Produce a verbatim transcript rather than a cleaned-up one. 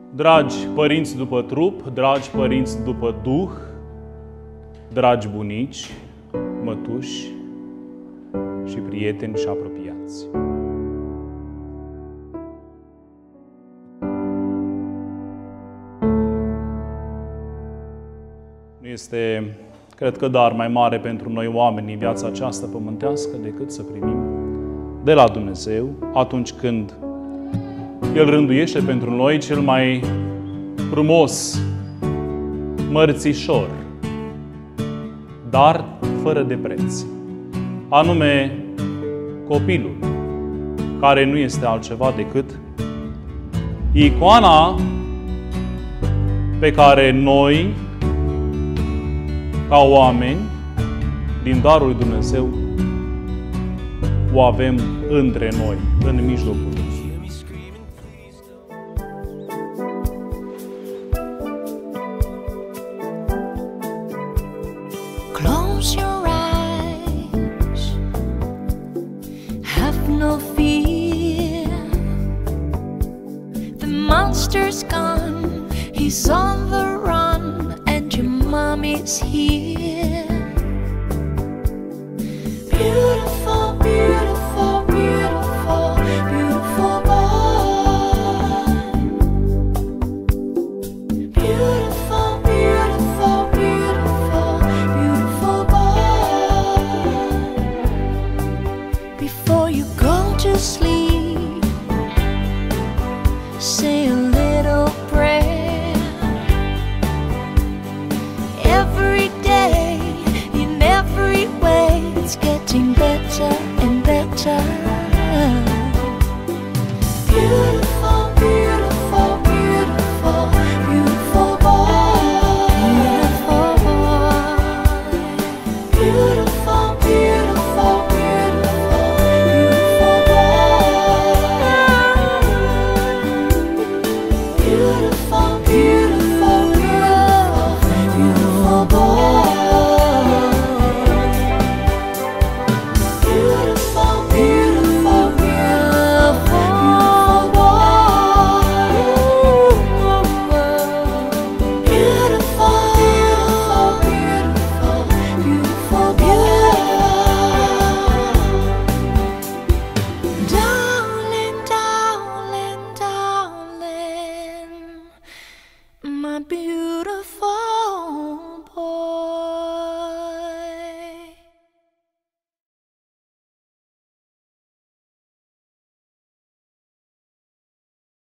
Dragi părinți după trup, dragi părinți după duh, dragi bunici, mătuși și prieteni și apropiați. Nu este, cred că, dar mai mare pentru noi oameni în viața aceasta pământească decât să primim de la Dumnezeu atunci când El rânduiește pentru noi cel mai frumos mărțișor, dar fără de preț, anume copilul, care nu este altceva decât icoana pe care noi, ca oameni, din darul lui Dumnezeu, o avem între noi, în mijlocul nostru. Close your eyes, have no fear. The monster's gone, he's on the run, and your mommy's here. Beautiful, beautiful, beautiful, beautiful boy. Beautiful, beautiful, beautiful, beautiful boy. Before you go to sleep, say a little